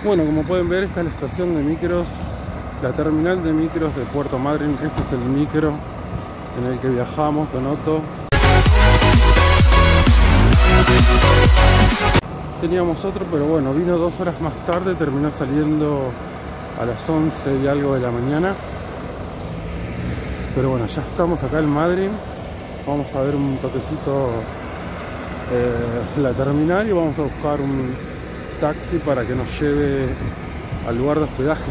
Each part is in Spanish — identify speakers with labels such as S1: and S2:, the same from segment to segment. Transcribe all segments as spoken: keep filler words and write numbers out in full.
S1: Bueno, como pueden ver, esta es la estación de micros, la terminal de micros de Puerto Madryn. Este es el micro en el que viajamos, Donoto. Teníamos otro, pero bueno, vino dos horas más tarde, terminó saliendo a las once y algo de la mañana. Pero bueno, ya estamos acá en Madryn. Vamos a ver un toquecito eh, la terminal y vamos a buscar un taxi para que nos lleve al lugar de hospedaje.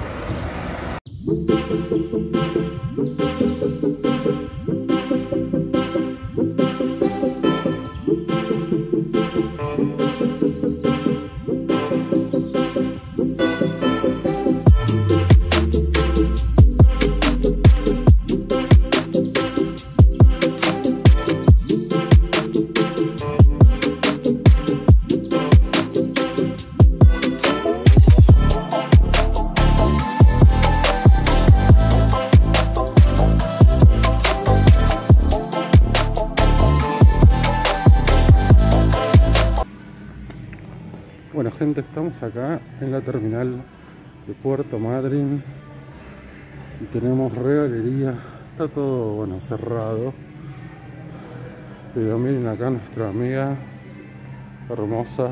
S1: Bueno, gente, estamos acá en la terminal de Puerto Madryn y tenemos regalería. Está todo, bueno, cerrado, pero miren acá nuestra amiga hermosa.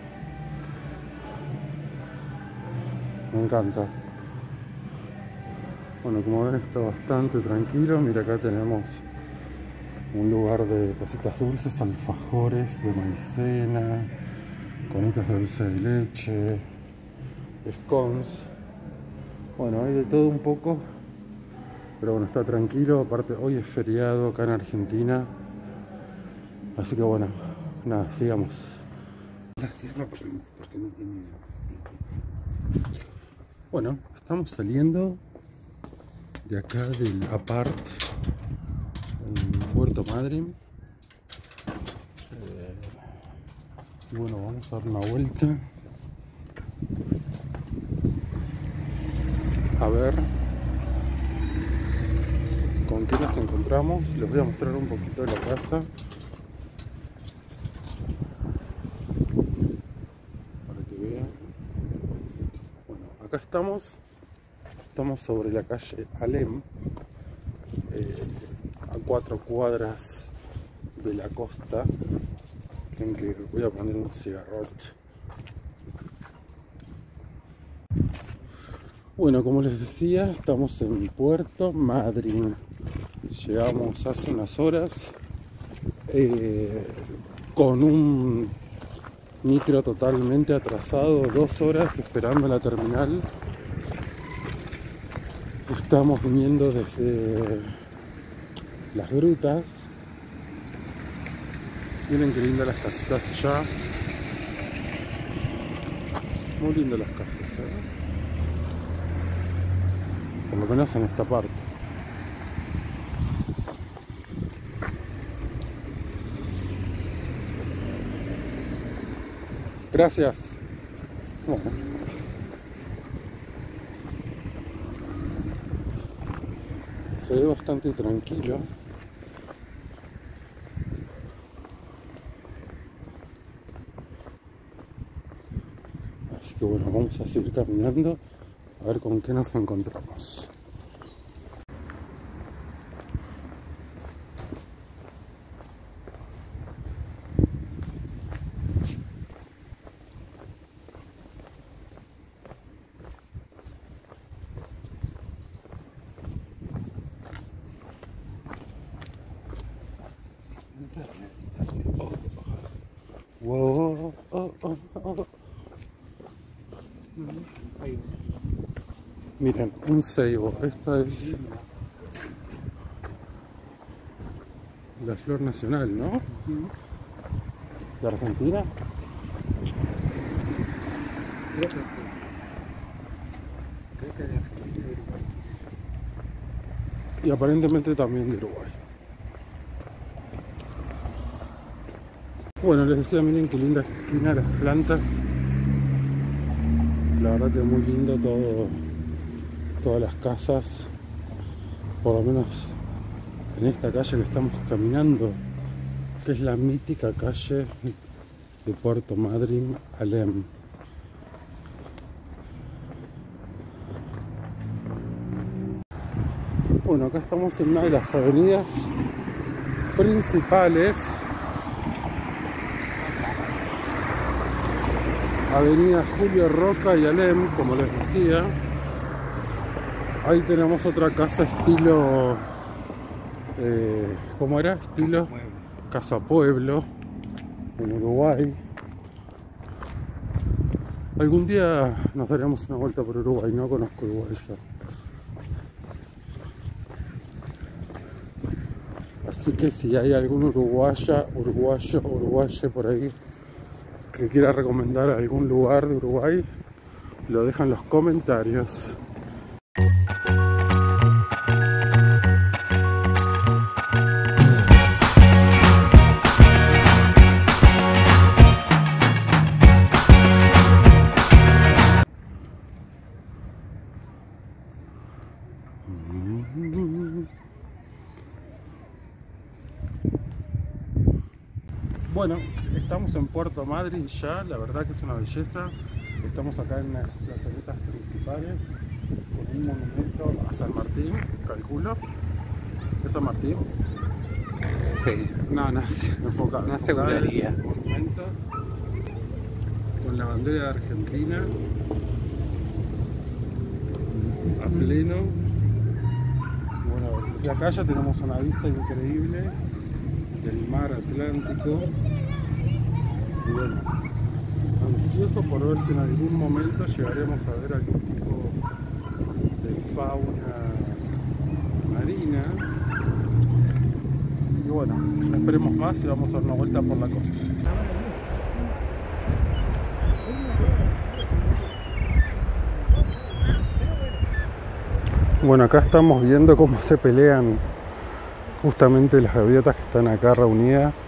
S1: Me encanta. Bueno, como ven, está bastante tranquilo. Mira, acá tenemos un lugar de cositas dulces, alfajores de maicena, conitas de dulce de leche, scones. Bueno, hay de todo un poco, pero bueno, está tranquilo. Aparte, hoy es feriado acá en Argentina, así que bueno, nada, sigamos. La cierra porque, porque no tiene... Bueno, estamos saliendo de acá del apart en Puerto Madryn. Y bueno, vamos a dar una vuelta a ver con qué nos encontramos. Les voy a mostrar un poquito de la casa para que vean. Bueno, acá estamos estamos sobre la calle Alem, eh, a cuatro cuadras de la costa. En que voy a poner un cigarrote. Bueno, como les decía, estamos en Puerto Madryn. Llegamos hace unas horas eh, con un micro totalmente atrasado, dos horas esperando la terminal. Estamos viniendo desde las grutas. Miren qué lindas las casitas allá. Muy lindas las casas, ¿eh? Por lo menos en esta parte. Gracias. Bueno. Se ve bastante tranquilo. Así que bueno, vamos a seguir caminando a ver con qué nos encontramos. Wow, oh, oh, oh. Miren, un ceibo. Esta es la flor nacional, ¿no? ¿De Argentina?
S2: Creo que sí. Creo que de Argentina y Uruguay.
S1: Y aparentemente también de Uruguay. Bueno, les decía, miren qué linda esquina, las plantas. La verdad que muy lindo todo, todas las casas. Por lo menos en esta calle que estamos caminando, que es la mítica calle de Puerto Madryn, Alem. acá estamos en una de las avenidas principales. Avenida Julio Roca y Alem, como les decía. Ahí tenemos otra casa estilo... Eh, ¿Cómo era? Estilo... Casa Pueblo. Casa Pueblo, en Uruguay. Algún día nos daremos una vuelta por Uruguay, no conozco Uruguay ya. Así que si hay algún uruguaya, uruguayo, uruguaye por ahí que quiera recomendar algún lugar de Uruguay, lo dejan en los comentarios. Bueno, estamos en Puerto Madryn ya, la verdad que es una belleza. Estamos acá en las plazoletas principales con un monumento a San Martín, calculo. ¿Es San Martín?
S2: Sí, no, no sé.
S1: Enfoca,
S2: no aseguraría.
S1: El monumento con la bandera de Argentina a pleno. Bueno, desde acá ya tenemos una vista increíble del mar Atlántico. Y bueno, ansioso por ver si en algún momento llegaremos a ver algún tipo de fauna marina. Así que bueno, no esperemos más y vamos a dar una vuelta por la costa. Bueno, acá estamos viendo cómo se pelean justamente las gaviotas que están acá reunidas.